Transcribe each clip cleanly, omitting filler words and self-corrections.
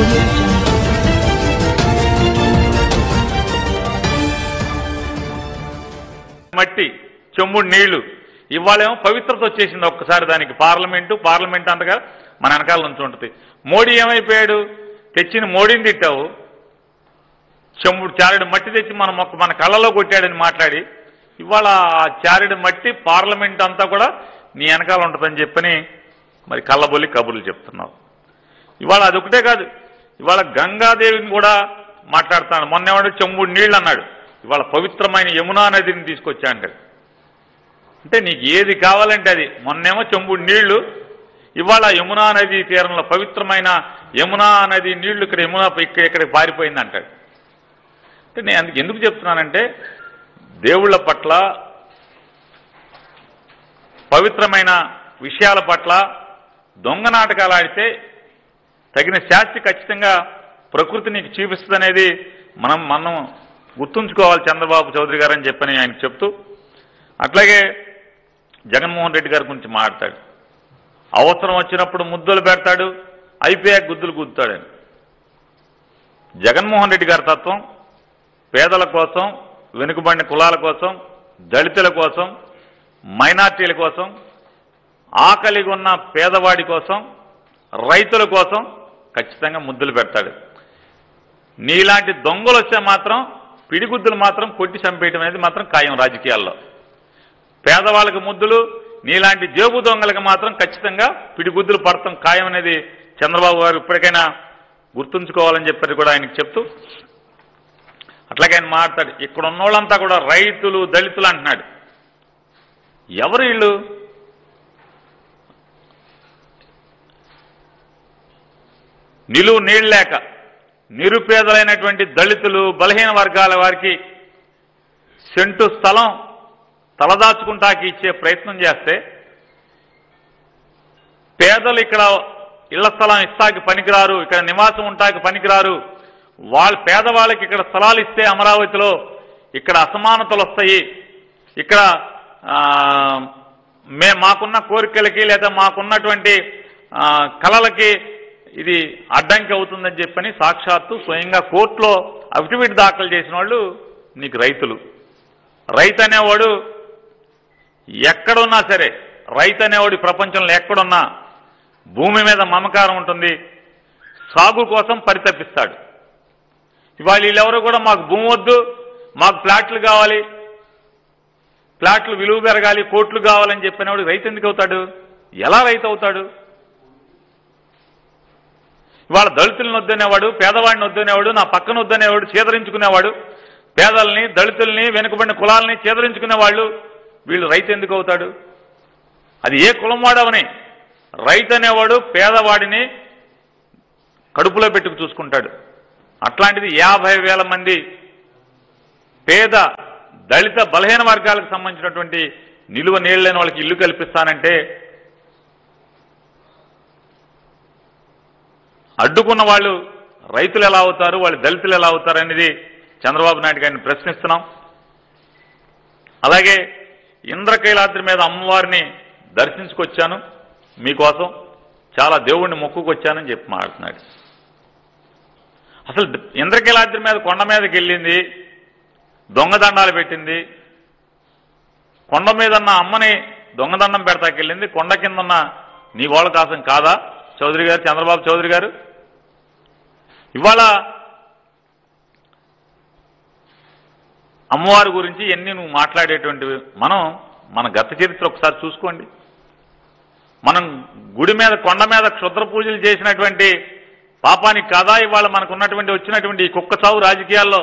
మట్టి చెంబుడు నీళ్లు ఇవాళేమో పవిత్రత వచ్చేసింది ఒక్కసారి దానికి. పార్లమెంటు అంతగా మన వెనకాల నుంచి ఉంటుంది. మోడీ ఏమైపోయాడు? తెచ్చిన మోడీని తిట్టావు, చెంబుడు చారెడు మట్టి తెచ్చి మన కళ్ళలో కొట్టాడని మాట్లాడి ఇవాళ ఆ చారెడు మట్టి పార్లమెంట్ అంతా కూడా నీ వెనకాల ఉంటుందని చెప్పని మరి కళ్ళబొల్లి కబుర్లు చెప్తున్నావు. ఇవాళ అదొకటే కాదు, ఇవాళ గంగాదేవిని కూడా మాట్లాడుతున్నాడు. మొన్నేవాడు చెంబుడు నీళ్ళు అన్నాడు, ఇవాళ పవిత్రమైన యమునా నదిని తీసుకొచ్చా అంటాడు. అంటే నీకు ఏది కావాలంటే అది. మొన్నేమో చెంబుడు నీళ్లు, ఇవాళ యమునా నది తీరంలో పవిత్రమైన యమునా నది నీళ్లు ఇక్కడికి పారిపోయింది అంటాడు. అంటే నేను ఎందుకు చెప్తున్నానంటే దేవుళ్ళ పట్ల పవిత్రమైన విషయాల పట్ల దొంగ నాటకాలు ఆడితే తగిన శాస్తి ఖచ్చితంగా ప్రకృతి నీకు చూపిస్తుంది అనేది మనం గుర్తుంచుకోవాలి చంద్రబాబు చౌదరి గారు అని చెప్పని ఆయనకు చెప్తూ, అట్లాగే జగన్మోహన్ రెడ్డి గారి గురించి మాట్లాడతాడు. అవసరం వచ్చినప్పుడు ముద్దులు పెడతాడు, అయిపోయాక గుద్దులు గుద్దుతాడని. జగన్మోహన్ రెడ్డి గారి తత్వం పేదల కోసం, వెనుకబడిన కులాల కోసం, దళితుల కోసం, మైనార్టీల కోసం, ఆకలిగా ఉన్న పేదవాడి కోసం, రైతుల కోసం ఖచ్చితంగా ముద్దులు పెడతాడు. నీలాంటి దొంగలు వస్తే మాత్రం పిడిగుద్దులు మాత్రం కొట్టి చంపేయడం అనేది మాత్రం ఖాయం రాజకీయాల్లో. పేదవాళ్ళకి ముద్దులు, నీలాంటి జేబు దొంగలకు మాత్రం ఖచ్చితంగా పిడిగుద్దులు పడతాం ఖాయం అనేది చంద్రబాబు గారు ఇప్పటికైనా గుర్తుంచుకోవాలని చెప్పి కూడా ఆయనకు చెప్తూ, అట్లాగే ఆయన మాట్లాడు. ఇక్కడ ఉన్నోళ్ళంతా కూడా రైతులు, దళితులు అంటున్నాడు. ఎవరు వీళ్ళు? నిలువు నీళ్ళు లేక నిరుపేదలైనటువంటి దళితులు, బలహీన వర్గాల వారికి సెంటు స్థలం తలదాచుకుంటాకి ఇచ్చే ప్రయత్నం చేస్తే, పేదలు ఇక్కడ ఇళ్ల స్థలం ఇస్తాకి పనికిరారు, ఇక్కడ నివాసం ఉంటాకి పనికిరారు, పేదవాళ్ళకి ఇక్కడ స్థలాలు ఇస్తే అమరావతిలో ఇక్కడ అసమానతలు వస్తాయి, ఇక్కడ మాకున్న కోరికలకి లేదా మాకున్నటువంటి కళలకి ఇది అడ్డంకి అవుతుందని చెప్పని సాక్షాత్తు స్వయంగా కోర్టులో అఫిడవిట్ దాఖలు చేసిన వాళ్ళు నీకు రైతులు. రైతు అనేవాడు ఎక్కడున్నా సరే, రైతు అనేవాడు ప్రపంచంలో ఎక్కడున్నా భూమి మీద మమకారం ఉంటుంది, సాగు కోసం పరితపిస్తాడు. ఇవాళ వీళ్ళెవరూ కూడా మాకు భూమి వద్దు, మాకు ఫ్లాట్లు కావాలి, ఫ్లాట్లు విలువ పెరగాలి, కోట్లు కావాలని చెప్పినవాడు రైతు ఎందుకు అవుతాడు? ఎలా రైతు అవుతాడు? ఇవాళ దళితులను వద్దనేవాడు, పేదవాడిని వద్దనేవాడు, నా పక్కన వద్దనేవాడు, చేదరించుకునేవాడు, పేదల్ని, దళితుల్ని, వెనుకబడిన కులాలని చేదరించుకునేవాళ్ళు వీళ్ళు రైతు ఎందుకు అవుతాడు? అది ఏ కులం వాడవని రైతు అనేవాడు పేదవాడిని కడుపులో పెట్టుకు చూసుకుంటాడు. అట్లాంటిది 50,000 మంది పేద, దళిత, బలహీన వర్గాలకు సంబంధించినటువంటి నిలువ నీళ్ళు లేని వాళ్ళకి ఇల్లు కల్పిస్తానంటే అడ్డుకున్న వాళ్ళు రైతులు ఎలా అవుతారు, వాళ్ళు దళితులు ఎలా అవుతారు అనేది చంద్రబాబు నాయుడు గారిని ప్రశ్నిస్తున్నాం. అలాగే ఇంద్రకైలాద్రి మీద అమ్మవారిని దర్శించుకొచ్చాను, మీకోసం చాలా దేవుణ్ణి మొక్కుకొచ్చానని చెప్పి మాట్లాడుతున్నాడు. అసలు ఇంద్రకైలాద్రి మీద కొండ మీదకి వెళ్ళింది, దొంగదండాలు పెట్టింది, కొండ మీద ఉన్న అమ్మని దొంగదండం పెడతాకెళ్ళింది, కొండ కింద ఉన్న నీ వాళ్ళ కోసం కాదా చౌదరి గారు, చంద్రబాబు చౌదరి గారు? ఇవాళ అమ్మవారి గురించి ఎన్ని నువ్వు మాట్లాడేటువంటివి, మన గత చరిత్ర ఒకసారి చూసుకోండి. మనం గుడి మీద, కొండ మీద క్షుద్ర పూజలు చేసినటువంటి పాపానికి కాదా ఇవాళ మనకున్నటువంటి వచ్చినటువంటి ఈ కుక్క చావు రాజకీయాల్లో?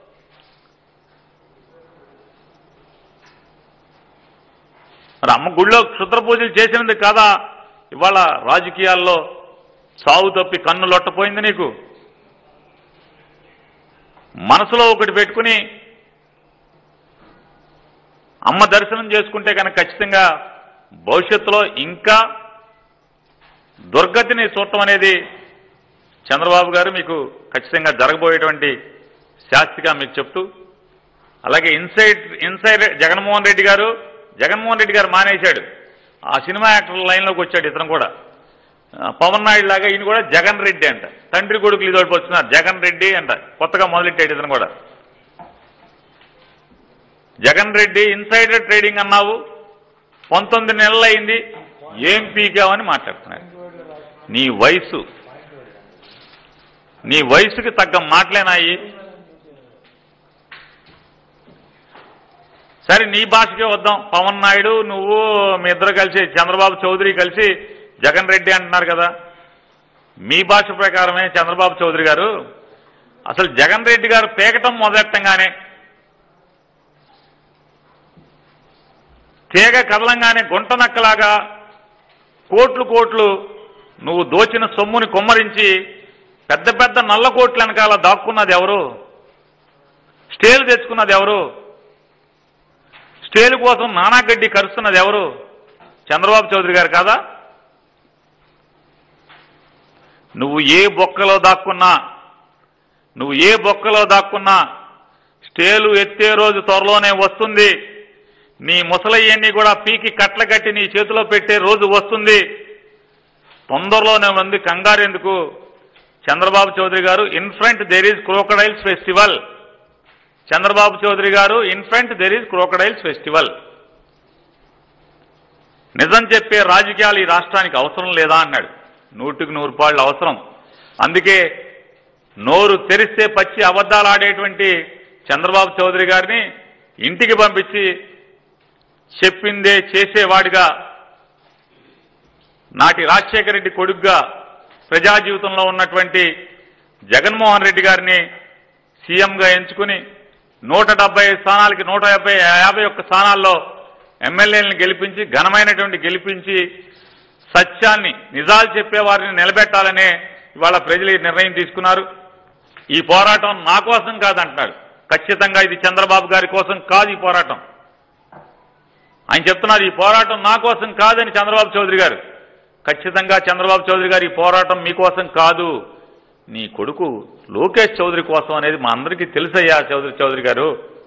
మరి అమ్మ గుడిలో క్షుద్ర పూజలు చేసినందుకు కాదా ఇవాళ రాజకీయాల్లో సావు తప్పి కన్ను లొట్టపోయింది నీకు? మనసులో ఒకటి పెట్టుకుని అమ్మ దర్శనం చేసుకుంటే కనుక ఖచ్చితంగా భవిష్యత్తులో ఇంకా దుర్గతిని చూడటం అనేది చంద్రబాబు గారు మీకు ఖచ్చితంగా జరగబోయేటువంటి శాస్తిగా మీకు చెప్తూ, అలాగే ఇన్సైడ్ జగన్మోహన్ రెడ్డి గారు మానేశాడు, ఆ సినిమా యాక్టర్ల లైన్లోకి వచ్చాడు. ఇతను కూడా పవన్ నాయుడు లాగా ఈయన కూడా జగన్ రెడ్డి అంట. తండ్రి కొడుకులు ఇదోటి వచ్చినారు, జగన్ రెడ్డి అంట. కొత్తగా మొదలెట్టాడు ఇతను కూడా. జగన్ రెడ్డి ఇన్సైడర్ ట్రేడింగ్ అన్నావు, 19 నెలలు అయింది, ఏం పీకావని మాట్లాడుతున్నాడు. నీ వయసుకి తగ్గ మాటలేనాయి. సరే నీ భాషకే వద్దాం. పవన్ నాయుడు నువ్వు మీ ఇద్దరు కలిసి చంద్రబాబు చౌదరి కలిసి జగన్ రెడ్డి అంటున్నారు కదా. మీ భాష ప్రకారమే చంద్రబాబు చౌదరి గారు అసలు జగన్ రెడ్డి గారు పీకటం మొదలెట్టంగానే, తీగ కదలంగానే గుంట నక్కలాగా కోట్లు నువ్వు దోచిన సొమ్ముని కుమ్మరించి పెద్ద పెద్ద నల్ల కోట్ల వెనకాల దాక్కున్నది ఎవరు? స్టేలు తెచ్చుకున్నది ఎవరు? స్టేలు కోసం నానాగడ్డి కరుస్తున్నది ఎవరు? చంద్రబాబు చౌదరి గారు కాదా? నువ్వు ఏ బొక్కలో దాక్కున్నా స్టేలు ఎత్తే రోజు త్వరలోనే వస్తుంది. నీ ముసలయ్యన్ని కూడా పీకి కట్ల కట్టి నీ చేతిలో పెట్టే రోజు వస్తుంది. తొందరలోనే ఉంది, కంగారు ఎందుకు? చంద్రబాబు చౌదరి గారు in front there is crocodiles festival. Chandrababu Chowdary గారు in front there is crocodiles festival. నిజం చెప్పే రాజకీయాలు ఈ రాష్ట్రానికి అవసరం లేదా అన్నాడు. 100కి 100 పాళ్ళు అవసరం. అందుకే నోరు తెరిస్తే పచ్చి అబద్ధాలు ఆడేటువంటి చంద్రబాబు చౌదరి గారిని ఇంటికి పంపించి చెప్పిందే చేసేవాడిగా, నాటి రాజశేఖర రెడ్డి కొడుకుగా ప్రజా జీవితంలో ఉన్నటువంటి జగన్మోహన్ రెడ్డి గారిని సీఎంగా ఎంచుకుని 175 స్థానాలకి 151 స్థానాల్లో ఎమ్మెల్యేలను గెలిపించి, ఘనమైనటువంటి గెలిపించి, సత్యాన్ని నిజాలు చెప్పేవారిని నిలబెట్టాలనే ఇవాళ ప్రజలు నిర్ణయం తీసుకున్నారు. ఈ పోరాటం నా కోసం కాదంటున్నాడు. ఖచ్చితంగా ఇది చంద్రబాబు గారి కోసం కాదు ఈ పోరాటం. ఆయన చెప్తున్నారు ఈ పోరాటం నా కోసం కాదని చంద్రబాబు చౌదరి గారు. ఖచ్చితంగా చంద్రబాబు చౌదరి గారు ఈ పోరాటం మీకోసం కాదు, నీ కొడుకు లోకేష్ చౌదరి కోసం అనేది మా అందరికీ తెలుసయ్యా. చౌదరి గారు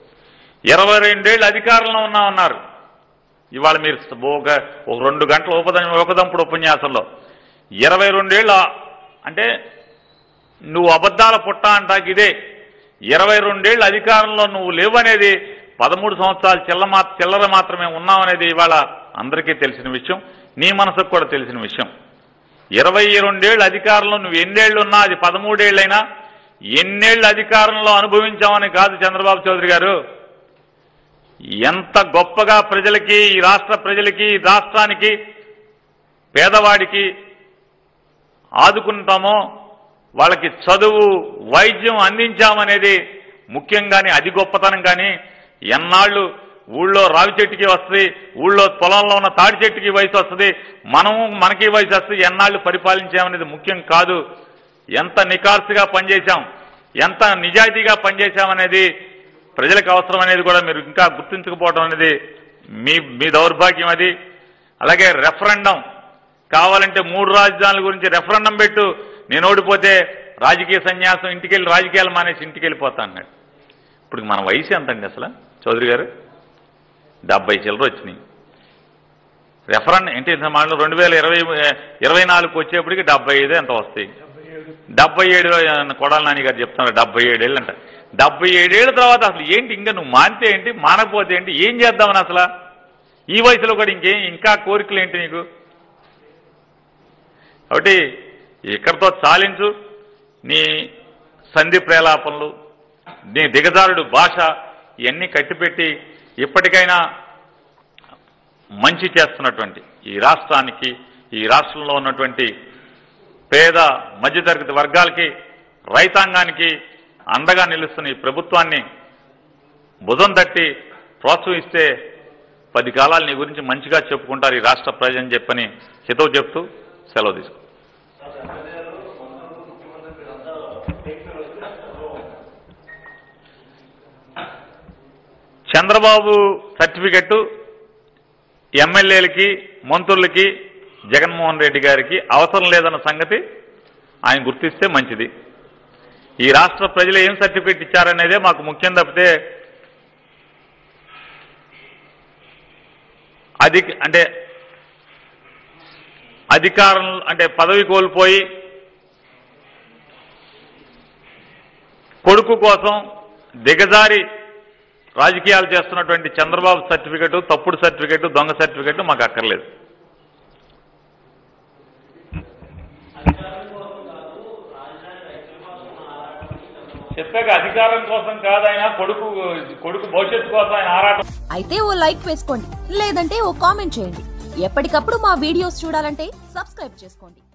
22 ఏళ్ళు అధికారంలో ఉన్నామన్నారు. ఇవాళ మీరు ఒక 2 గంటల ఒకదంపుడు ఉపన్యాసంలో 22 ఏళ్ళు అంటే నువ్వు అబద్ధాల పుట్ట అంటాకి ఇదే. 22 ఏళ్ళు అధికారంలో నువ్వు లేవనేది, 13 సంవత్సరాలు చిల్లర మాత్రమే ఉన్నావనేది ఇవాళ అందరికీ తెలిసిన విషయం, నీ మనసుకు కూడా తెలిసిన విషయం. 22 ఏళ్ళు అధికారంలో నువ్వు ఎన్నేళ్లు ఉన్నా, అది 13 ఏళ్ళైనా, ఎన్నేళ్లు అధికారంలో అనుభవించామని కాదు చంద్రబాబు చౌదరి గారు. ఎంత గొప్పగా ప్రజలకి, ఈ రాష్ట్ర ప్రజలకి, ఈ రాష్ట్రానికి, పేదవాడికి ఆదుకుంటామో, వాళ్ళకి చదువు, వైద్యం అందించామనేది ముఖ్యం. కానీ అది గొప్పతనం. కానీ ఎన్నాళ్ళు ఊళ్ళో రావి చెట్టుకి వస్తుంది, ఊళ్ళో పొలంలో ఉన్న తాడి చెట్టుకి వయసు వస్తుంది, మనకి వయసు వస్తుంది, ఎన్నాళ్ళు పరిపాలించామనేది ముఖ్యం కాదు. ఎంత నికార్సుగా పనిచేశాం, ఎంత నిజాయితీగా పనిచేశామనేది ప్రజలకు అవసరం అనేది కూడా మీరు ఇంకా గుర్తించకపోవడం అనేది మీ దౌర్భాగ్యం. అది అలాగే రెఫరెండం కావాలంటే 3 రాజధానుల గురించి రెఫరెండం పెట్టు, నేను ఓడిపోతే రాజకీయ సన్యాసం, ఇంటికెళ్ళి రాజకీయాలు మానేసి ఇంటికి వెళ్ళిపోతా అన్నాడు. ఇప్పుడు మన వయసు ఎంతండి అసలు చౌదరి గారు? 70 చిల్లర వచ్చినాయి. రెఫరెండం ఏంటి మాటలు 2024 వచ్చేప్పటికి 75 ఎంత వస్తాయి? 77 కొడాల నాని గారు చెప్తున్నారు 77 ఏళ్ళు అంట. 77 ఏళ్ళ తర్వాత అసలు ఏంటి, ఇంకా నువ్వు మానితే ఏంటి, మానకపోతే ఏంటి, ఏం చేద్దామని అసలు ఈ వయసులో కూడా ఇంకా కోరికలు ఏంటి నీకు? కాబట్టి ఇక్కడితో చాలించు నీ సంధి ప్రేలాపనలు, నీ దిగజారుడు భాష, ఇవన్నీ కట్టిపెట్టి ఇప్పటికైనా మంచి చేస్తున్నటువంటి ఈ రాష్ట్రానికి, ఈ రాష్ట్రంలో ఉన్నటువంటి పేద మధ్యతరగతి వర్గాలకి, రైతాంగానికి అండగా నిలుస్తున్న ఈ ప్రభుత్వాన్ని భుజం తట్టి ప్రోత్సహిస్తే 10 కాలాలు నీ గురించి మంచిగా చెప్పుకుంటారు ఈ రాష్ట్ర ప్రజలని చెప్పని హితవు చెప్తూ సెలవు తీసుకు. చంద్రబాబు సర్టిఫికెట్ ఎమ్మెల్యేలకి, మంత్రులకి, జగన్మోహన్ రెడ్డి గారికి అవసరం లేదన్న సంగతి ఆయన గుర్తిస్తే మంచిది. ఈ రాష్ట్ర ప్రజలు ఏం సర్టిఫికెట్ ఇచ్చారనేదే మాకు ముఖ్యం తప్పితే అధికారం అంటే పదవి కోల్పోయి కొడుకు కోసం దిగజారి రాజకీయాలు చేస్తున్నటువంటి చంద్రబాబు సర్టిఫికెట్, తప్పుడు సర్టిఫికెట్, దొంగ సర్టిఫికెట్ మాకు అక్కర్లేదు. చెప్పాక అధికారం కోసం కాదు, ఆయన కొడుకు భవిష్యత్తు కోసం ఆయన ఆరాటం. అయితే ఓ లైక్ వేసుకోండి, లేదంటే ఓ కామెంట్ చేయండి. ఎప్పటికప్పుడు మా వీడియోస్ చూడాలంటే సబ్స్క్రైబ్ చేసుకోండి.